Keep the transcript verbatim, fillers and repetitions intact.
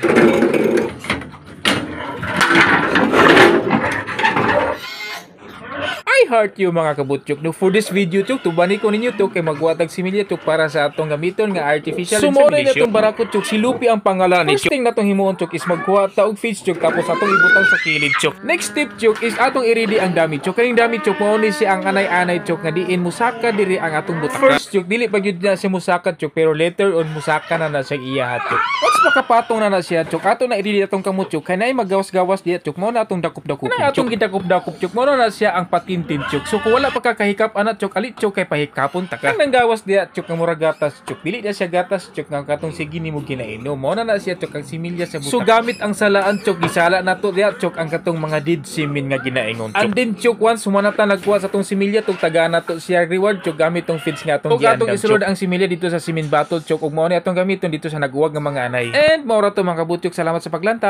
I heart you mga kabutyok. No, for this video chok, tubani ko ninyo to kay magwatag similya chok para sa atong gamiton nga artificial insemination. Sumo na itong barakot chok, si Lupi ang pangalan ni chok. First thing natong himuon chok is magkuha ta og feeds chok tapos atong ibutang sa kilid chok. Next step chok is atong i-ready ang dami chok. Kaning dami chok mao ni si ang anay-anay chok nga diin musaka diri ang atong butaka. First chok dili pa gyud na si musaka chok pero later on musaka na na siya iya chok. Once makapatong na na siya chok, ato na i-ready atong kamot chok. Kanay magawas-gawas diya chok mao na atong dakop-dakop. Na atong gidakop-dakop chok mao na siya ang patintin chok. So kung wala pa kakahikap ana chok, alit chok kay pahikapon ta ka. Ang nanggawas diya chok nga mura gatas chok. Dili na siya gatas chok nga katong sige nimo ginainom. Mao na na siya chok ang similya sa butak. So gamit ang salaan chok, gisala nato diya chok ang katong mga dead semen nga ginaingon chok. And then chok once humanata nagkuha sa tong similya tong taga nato siya reward chok gamit tong feeds nga atong giandam. Ug atong isulod ang similya dito sa semen bottle chok ug mao ni atong gamiton dito sa naguwag nga mga anay. And mao ra to mga kabutyok, salamat sa paglanta.